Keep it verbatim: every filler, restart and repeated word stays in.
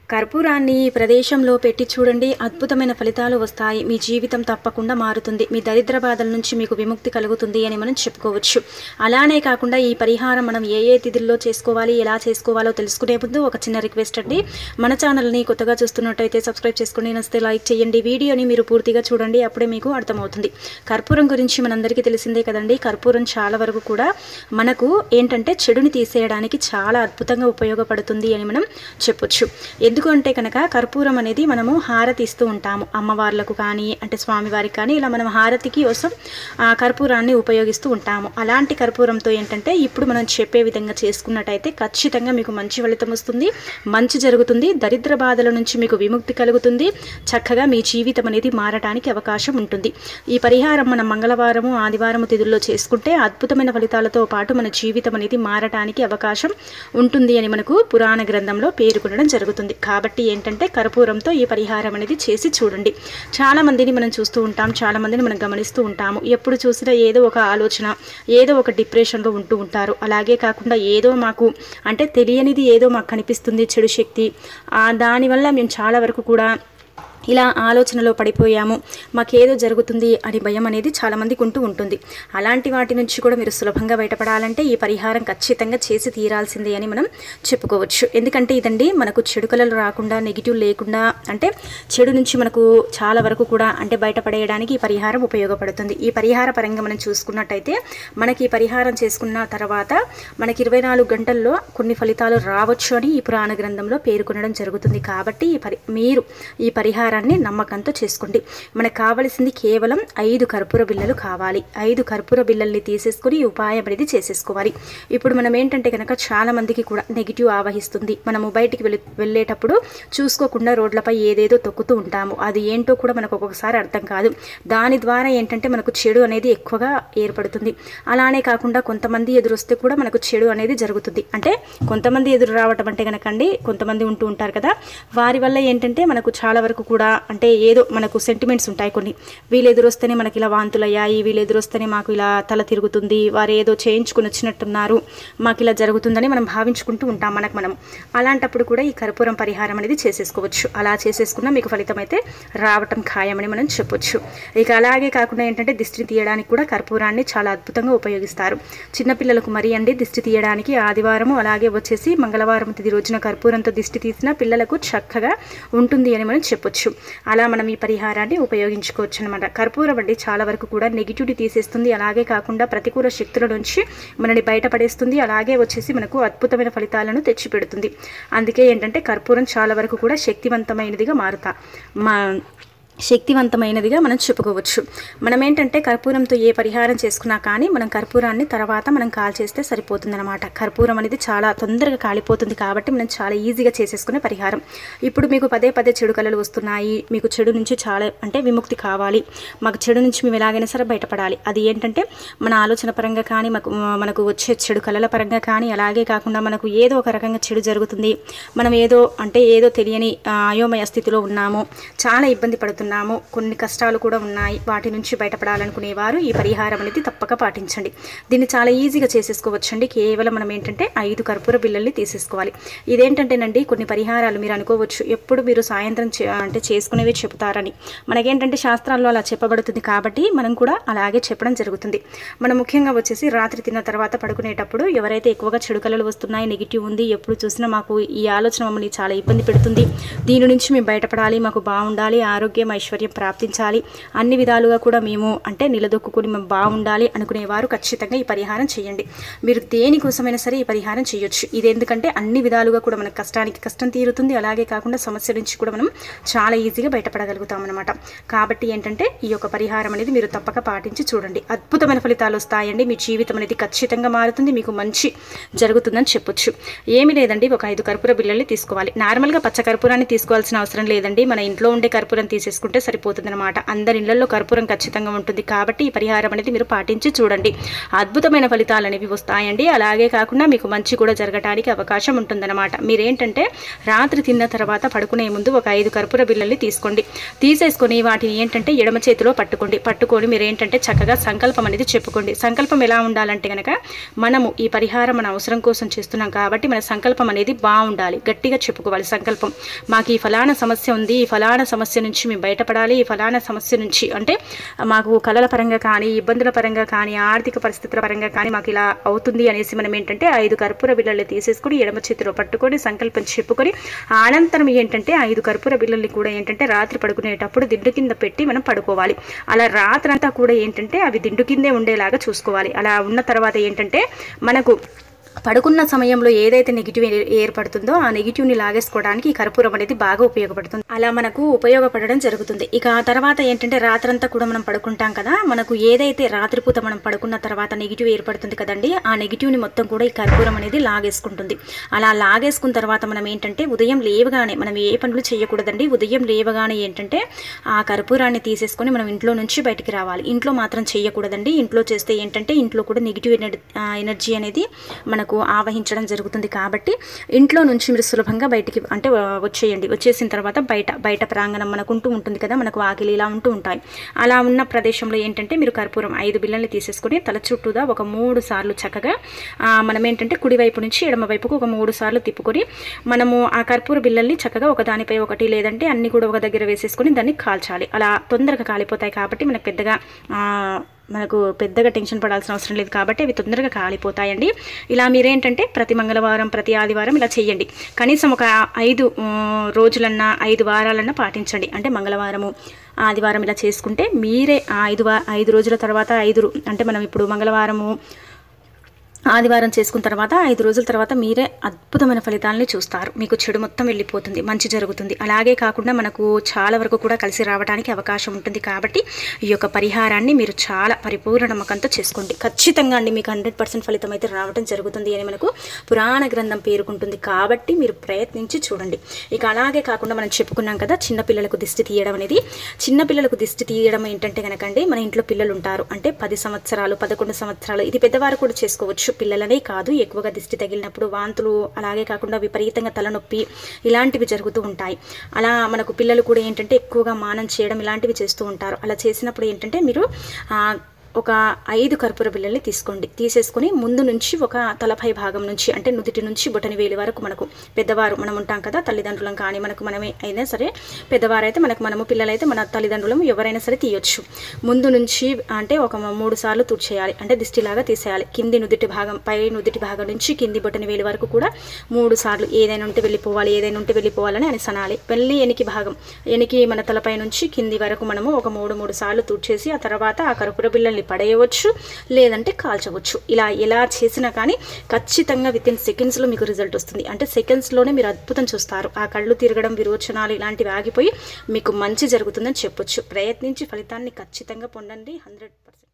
కర్పూరాన్ని ప్రదేశంలో పెట్టి చూడండి, అద్భుతమైన ఫలితాలు వస్తాయి. మీ జీవితం తప్పకుండా మారుతుంది. మీ దరిద్ర బాధల నుంచి మీకు విముక్తి కలుగుతుంది అని మనం చెప్పుకోవచ్చు. అలానే కాకుండా ఈ పరిహారం మనం ఏ ఏ తిథుల్లో చేసుకోవాలి, ఎలా చేసుకోవాలో తెలుసుకునే ముందు ఒక చిన్న రిక్వెస్ట్ అండి. మన ఛానల్ని కొత్తగా చూస్తున్నట్టయితే సబ్స్క్రైబ్ చేసుకుని నచ్చితే లైక్ చేయండి. వీడియోని మీరు పూర్తిగా చూడండి, అప్పుడే మీకు అర్థమవుతుంది. కర్పూరం గురించి మనందరికీ తెలిసిందే కదండి. కర్పూరం చాలా వరకు కూడా మనకు ఏంటంటే చెడుని తీసేయడానికి చాలా అద్భుతంగా ఉపయోగపడుతుంది అని మనం చెప్పొచ్చు. ఎందుకు అంటే కనుక కర్పూరం అనేది మనము హారతి ఇస్తూ ఉంటాము అమ్మవార్లకు కానీ, అంటే స్వామివారికి కానీ, ఇలా మనం హారతికి కోసం ఆ కర్పూరాన్ని ఉపయోగిస్తూ ఉంటాము. అలాంటి కర్పూరంతో ఏంటంటే ఇప్పుడు మనం చెప్పే విధంగా చేసుకున్నట్టయితే ఖచ్చితంగా మీకు మంచి ఫలితం వస్తుంది, మంచి జరుగుతుంది, దరిద్ర బాధల నుంచి మీకు విముక్తి కలుగుతుంది, చక్కగా మీ జీవితం అనేది మారడానికి అవకాశం ఉంటుంది. ఈ పరిహారం మనం మంగళవారము ఆదివారము తిథుల్లో చేసుకుంటే అద్భుతమైన ఫలితాలతో పాటు మన జీవితం అనేది మారడానికి అవకాశం ఉంటుంది అని మనకు పురాణ గ్రంథంలో పేర్కొనడం జరుగుతుంది. కాబట్టి ఏంటంటే కర్పూరంతో ఈ పరిహారం అనేది చేసి చూడండి. చాలా మందిని మనం చూస్తూ ఉంటాం, చాలా మందిని మనం గమనిస్తూ ఉంటాము. ఎప్పుడు చూసినా ఏదో ఒక ఆలోచన, ఏదో ఒక డిప్రెషన్లో ఉంటూ ఉంటారు. అలాగే కాకుండా ఏదో మాకు అంటే తెలియనిది ఏదో మాకు కనిపిస్తుంది, చెడు శక్తి, దానివల్ల మేము చాలా వరకు కూడా ఇలా ఆలోచనలో పడిపోయాము, మాకేదో జరుగుతుంది అని భయం అనేది చాలామందికి ఉంటూ ఉంటుంది. అలాంటి వాటి నుంచి కూడా మీరు సులభంగా బయటపడాలంటే ఈ పరిహారం ఖచ్చితంగా చేసి తీరాల్సిందే అని మనం చెప్పుకోవచ్చు. ఎందుకంటే ఇదండి మనకు చెడు కళలు రాకుండా, నెగిటివ్ లేకుండా, అంటే చెడు నుంచి మనకు చాలా వరకు కూడా అంటే బయటపడేయడానికి ఈ పరిహారం ఉపయోగపడుతుంది. ఈ పరిహార పరంగా మనం చూసుకున్నట్టయితే మనకి ఈ పరిహారం చేసుకున్న తర్వాత మనకి ఇరవై నాలుగు గంటల్లో కొన్ని ఫలితాలు రావచ్చు అని ఈ పురాణ గ్రంథంలో పేర్కొనడం జరుగుతుంది. కాబట్టి ఈ పరి మీరు ఈ పరిహారం నమ్మకంతో చేసుకోండి. మనకు కావలసింది కేవలం ఐదు కర్పూర బిళ్ళలు కావాలి. ఐదు కర్పూర బిళ్ళల్ని తీసేసుకుని ఈ ఉపాయం అనేది చేసేసుకోవాలి. ఇప్పుడు మనం ఏంటంటే కనుక చాలా మందికి కూడా నెగిటివ్ ఆవహిస్తుంది. మనము బయటికి వెళ్ళి వెళ్ళేటప్పుడు చూసుకోకుండా రోడ్లపై ఏదేదో తొక్కుతూ ఉంటాము. అది ఏంటో కూడా మనకు ఒక్కొక్కసారి అర్థం కాదు. దాని ద్వారా ఏంటంటే మనకు చెడు అనేది ఎక్కువగా ఏర్పడుతుంది. అలానే కాకుండా కొంతమంది ఎదురొస్తే కూడా మనకు చెడు అనేది జరుగుతుంది. అంటే కొంతమంది ఎదురు రావటం అంటే కనుకండి కొంతమంది ఉంటూ ఉంటారు కదా, వారి వల్ల ఏంటంటే మనకు చాలా వరకు కూడా అంటే ఏదో మనకు సెంటిమెంట్స్ ఉంటాయి కొన్ని. వీళ్ళు ఎదురొస్తేనే మనకి ఇలా వాంతులు అయ్యాయి, వీళ్ళు ఎదురొస్తేనే మాకు ఇలా తల తిరుగుతుంది, వారు ఏదో చేయించుకుని వచ్చినట్టున్నారు, మాకు ఇలా జరుగుతుందని మనం భావించుకుంటూ ఉంటాం మనకు మనం. అలాంటప్పుడు కూడా ఈ కర్పూరం పరిహారం అనేది చేసేసుకోవచ్చు. అలా చేసేసుకున్నా మీకు ఫలితం అయితే రావటం ఖాయమని మనం చెప్పొచ్చు. ఇక అలాగే కాకుండా ఏంటంటే దిష్టి తీయడానికి కూడా కర్పూరాన్ని చాలా అద్భుతంగా ఉపయోగిస్తారు. చిన్నపిల్లలకు మరి అండి దిష్టి తీయడానికి ఆదివారము అలాగే వచ్చేసి మంగళవారం తిది రోజున కర్పూరంతో దిష్టి తీసిన పిల్లలకు చక్కగా ఉంటుంది అని మనం చెప్పొచ్చు. అలా మనం ఈ పరిహారాన్ని ఉపయోగించుకోవచ్చు అనమాట. కర్పూరం అండి చాలా వరకు కూడా నెగిటివిటీ తీసేస్తుంది. అలాగే కాకుండా ప్రతికూల శక్తుల నుంచి మనని బయటపడేస్తుంది. అలాగే వచ్చేసి మనకు అద్భుతమైన ఫలితాలను తెచ్చిపెడుతుంది. అందుకే ఏంటంటే కర్పూరం చాలా వరకు కూడా శక్తివంతమైనదిగా మారుతా మా శక్తివంతమైనదిగా మనం చెప్పుకోవచ్చు. మనం ఏంటంటే కర్పూరంతో ఏ పరిహారం చేసుకున్నా కానీ మనం కర్పూరాన్ని తర్వాత మనం కాల్ చేస్తే సరిపోతుంది అనమాట. కర్పూరం అనేది చాలా తొందరగా కాలిపోతుంది కాబట్టి మనం చాలా ఈజీగా చేసేసుకునే పరిహారం. ఇప్పుడు మీకు పదే పదే చెడు కళలు వస్తున్నాయి, మీకు చెడు నుంచి చాలా అంటే విముక్తి కావాలి, మాకు చెడు నుంచి మేము ఎలాగైనా సరే బయటపడాలి. అది ఏంటంటే మన ఆలోచన పరంగా కానీ, మాకు మనకు వచ్చే చెడు కళల పరంగా కానీ, అలాగే కాకుండా మనకు ఏదో ఒక రకంగా చెడు జరుగుతుంది, మనం ఏదో అంటే ఏదో తెలియని అయోమయ స్థితిలో ఉన్నాము, చాలా ఇబ్బంది పడుతుంది, కొన్ని కష్టాలు కూడా ఉన్నాయి, వాటి నుంచి బయటపడాలనుకునేవారు ఈ పరిహారం అనేది తప్పక పాటించండి. దీన్ని చాలా ఈజీగా చేసేసుకోవచ్చండి. కేవలం మనం ఏంటంటే ఐదు కర్పూర బిళ్ళల్ని తీసేసుకోవాలి. ఇదేంటంటేనండి కొన్ని పరిహారాలు మీరు అనుకోవచ్చు ఎప్పుడు మీరు సాయంత్రం అంటే చేసుకునేవి చెబుతారని. మనకేంటంటే శాస్త్రాల్లో అలా చెప్పబడుతుంది కాబట్టి మనం కూడా అలాగే చెప్పడం జరుగుతుంది. మనం ముఖ్యంగా వచ్చేసి రాత్రి తిన్న తర్వాత పడుకునేటప్పుడు ఎవరైతే ఎక్కువగా చెడు కళలు వస్తున్నాయి, నెగిటివ్ ఉంది, ఎప్పుడు చూసినా మాకు ఈ ఆలోచన మమ్మల్ని చాలా ఇబ్బంది పెడుతుంది, దీని నుంచి మేము బయటపడాలి, మాకు బాగుండాలి, ఆరోగ్యం ఐశ్వర్యం ప్రాప్తించాలి, అన్ని విధాలుగా కూడా మేము అంటే నిలదొక్కుని మేము బాగుండాలి అనుకునేవారు ఖచ్చితంగా ఈ పరిహారం చేయండి. మీరు దేనికోసమైనా సరే ఈ పరిహారం చేయొచ్చు. ఇది ఎందుకంటే అన్ని విధాలుగా కూడా మన కష్టానికి కష్టం తీరుతుంది, అలాగే కాకుండా సమస్య నుంచి కూడా మనం చాలా ఈజీగా బయటపడగలుగుతాం అనమాట. కాబట్టి ఏంటంటే ఈ యొక్క పరిహారం అనేది మీరు తప్పక పాటించి చూడండి. అద్భుతమైన ఫలితాలు వస్తాయండి. మీ జీవితం అనేది ఖచ్చితంగా మారుతుంది, మీకు మంచి జరుగుతుందని చెప్పొచ్చు. ఏమి లేదండి, ఒక ఐదు కర్పూర బిళ్ళల్ని తీసుకోవాలి. నార్మల్గా పచ్చ కర్పూరాన్ని తీసుకోవాల్సిన అవసరం లేదండి. మన ఇంట్లో ఉండే కర్పూరం తీసేసుకోవాలి. చేసుకుంటే సరిపోతుంది అనమాట. అందరి ఇళ్లలో కర్పూరం ఖచ్చితంగా ఉంటుంది కాబట్టి ఈ పరిహారం అనేది మీరు పాటించి చూడండి. అద్భుతమైన ఫలితాలు అనేవి వస్తాయండి. అలాగే కాకుండా మీకు మంచి కూడా జరగడానికి అవకాశం ఉంటుందన్నమాట. మీరేంటంటే రాత్రి తిన్న తర్వాత పడుకునే ముందు ఒక ఐదు కర్పూర బిళ్ళల్ని తీసుకోండి. తీసేసుకొని వాటిని ఏంటంటే ఎడమ చేతిలో పట్టుకోండి. పట్టుకొని మీరు ఏంటంటే చక్కగా సంకల్పం అనేది చెప్పుకోండి. సంకల్పం ఎలా ఉండాలంటే కనుక మనము ఈ పరిహారం మన అవసరం కోసం చేస్తున్నాం కాబట్టి మన సంకల్పం అనేది బాగుండాలి. గట్టిగా చెప్పుకోవాలి సంకల్పం. మాకు ఈ ఫలానా సమస్య ఉంది, ఈ ఫలానా సమస్య నుంచి మేము బయటపడాలి, ఈ ఫలానా సమస్య నుంచి అంటే మాకు కళల పరంగా కానీ ఇబ్బందుల పరంగా కానీ ఆర్థిక పరిస్థితుల పరంగా కానీ మాకు ఇలా అవుతుంది అనేసి మనం ఏంటంటే ఐదు కర్పూర బిళ్ళల్ని తీసేసుకుని ఎడమ చేతిలో పట్టుకొని సంకల్పం చెప్పుకొని అనంతరం ఏంటంటే ఐదు కర్పూర బిళ్ళల్ని కూడా ఏంటంటే రాత్రి పడుకునేటప్పుడు దిండు కింద పెట్టి మనం పడుకోవాలి. అలా రాత్రంతా కూడా ఏంటంటే అవి దిండు కిందే ఉండేలాగా చూసుకోవాలి. అలా ఉన్న తర్వాత ఏంటంటే మనకు పడుకున్న సమయంలో ఏదైతే నెగిటివ్ ఏర్పడుతుందో ఆ నెగిటివ్ని లాగేసుకోవడానికి ఈ కర్పూరం అనేది బాగా ఉపయోగపడుతుంది. అలా మనకు ఉపయోగపడడం జరుగుతుంది. ఇక ఆ తర్వాత ఏంటంటే రాత్రంతా కూడా మనం పడుకుంటాం కదా, మనకు ఏదైతే రాత్రిపూట మనం పడుకున్న తర్వాత నెగిటివ్ ఏర్పడుతుంది కదండి, ఆ నెగిటివ్ని మొత్తం కూడా ఈ కర్పూరం అనేది లాగేసుకుంటుంది. అలా లాగేసుకున్న తర్వాత మనం ఏంటంటే ఉదయం లేవగానే మనం ఏ పనులు చేయకూడదండి. ఉదయం లేవగానే ఏంటంటే ఆ కర్పూరాన్ని తీసేసుకొని మనం ఇంట్లో నుంచి బయటికి రావాలి. ఇంట్లో మాత్రం చేయకూడదండి. ఇంట్లో చేస్తే ఏంటంటే ఇంట్లో కూడా నెగిటివ్ ఎనర్జీ అనేది మన ఆవహించడం జరుగుతుంది. కాబట్టి ఇంట్లో నుంచి మీరు సులభంగా బయటికి అంటే వచ్చేయండి. వచ్చేసిన తర్వాత బయట బయట ప్రాంగణం మనకు ఉంటూ ఉంటుంది కదా, మనకు వాకిలి ఇలా ఉంటూ ఉంటాయి. అలా ఉన్న ప్రదేశంలో ఏంటంటే మీరు కర్పూరం ఐదు బిళ్ళల్ని తీసేసుకొని తల చుట్టూదా ఒక మూడు సార్లు చక్కగా మనం ఏంటంటే కుడివైపు నుంచి ఎడమ వైపుకు ఒక మూడు సార్లు తిప్పుకొని మనము ఆ కర్పూర బిళ్ళల్ని చక్కగా ఒక దానిపై ఒకటి లేదంటే అన్ని కూడా ఒక దగ్గర వేసేసుకొని దాన్ని కాల్చాలి. అలా తొందరగా కాలిపోతాయి కాబట్టి మనకు పెద్దగా మనకు పెద్దగా టెన్షన్ పడాల్సిన అవసరం లేదు కాబట్టి అవి తొందరగా కాలిపోతాయండి. ఇలా మీరేంటంటే ప్రతి మంగళవారం ప్రతి ఆదివారం ఇలా చేయండి. కనీసం ఒక ఐదు రోజులన్నా ఐదు వారాలన్నా పాటించండి. అంటే మంగళవారము ఆదివారం ఇలా చేసుకుంటే మీరే ఆ ఐదు ఐదు రోజుల తర్వాత ఐదు అంటే మనం ఇప్పుడు మంగళవారము ఆదివారం చేసుకున్న తర్వాత ఐదు రోజుల తర్వాత మీరే అద్భుతమైన ఫలితాలని చూస్తారు. మీకు చెడు మొత్తం వెళ్ళిపోతుంది, మంచి జరుగుతుంది. అలాగే కాకుండా మనకు చాలా వరకు కూడా కలిసి రావడానికి అవకాశం ఉంటుంది. కాబట్టి ఈ యొక్క పరిహారాన్ని మీరు చాలా పరిపూర్ణ నమ్మకంతో చేసుకోండి. ఖచ్చితంగా అండి మీకు హండ్రెడ్ పర్సెంట్ ఫలితం అయితే రావడం జరుగుతుంది అని మనకు పురాణ గ్రంథం పేర్కొంటుంది. కాబట్టి మీరు ప్రయత్నించి చూడండి. ఇక అలాగే కాకుండా మనం చెప్పుకున్నాం కదా చిన్నపిల్లలకు దిష్టి తీయడం అనేది. చిన్నపిల్లలకు దిష్టి తీయడం ఏంటంటే కనుకండి మన ఇంట్లో పిల్లలు ఉంటారు అంటే పది సంవత్సరాలు పదకొండు సంవత్సరాలు ఇది పెద్దవారు కూడా చేసుకోవచ్చు. పిల్లలనే కాదు, ఎక్కువగా దిష్టి తగిలినప్పుడు వాంతులు అలాగే కాకుండా విపరీతంగా తలనొప్పి ఇలాంటివి జరుగుతూ ఉంటాయి. అలా మనకు పిల్లలు కూడా ఏంటంటే ఎక్కువగా మానం చేయడం ఇలాంటివి చేస్తూ ఉంటారు. అలా చేసినప్పుడు ఏంటంటే మీరు ఒక ఐదు కర్పూర బిళ్ళల్ని తీసుకోండి. తీసేసుకొని ముందు నుంచి ఒక తలపై భాగం నుంచి అంటే నుదిటి నుంచి బొటని వేలి వరకు మనకు పెద్దవారు మనం ఉంటాం కదా, తల్లిదండ్రులం కానీ మనకు మనమే అయినా సరే పెద్దవారైతే మనకు మనము పిల్లలైతే మన తల్లిదండ్రులం ఎవరైనా సరే తీయొచ్చు. ముందు నుంచి అంటే ఒక మూడు సార్లు తుడిచేయాలి. అంటే దిష్టిలాగా తీసేయాలి. కింది నుదిటి భాగం పై నుదిటి భాగం నుంచి కింది బొటని వేలి వరకు కూడా మూడు సార్లు ఏదైనా ఉంటే వెళ్ళిపోవాలి ఏదైనా ఉంటే వెళ్ళిపోవాలని అని సనాలి. వెళ్ళి ఎనికి భాగం ఎనికి మన తలపై నుంచి కింది వరకు మనము ఒక మూడు మూడు సార్లు తుడిచేసి ఆ తర్వాత ఆ కర్పూర బిళ్ళల్ని పడేయవచ్చు లేదంటే కాల్చవచ్చు. ఇలా ఎలా చేసినా కానీ ఖచ్చితంగా విత్ ఇన్ సెకండ్స్లో మీకు రిజల్ట్ వస్తుంది. అంటే సెకండ్స్లోనే మీరు అద్భుతం చూస్తారు. ఆ కళ్ళు తిరగడం విరోచనాలు ఇలాంటివి ఆగిపోయి మీకు మంచి జరుగుతుందని చెప్పొచ్చు. ప్రయత్నించి ఫలితాన్ని ఖచ్చితంగా పొందండి. Hundred percent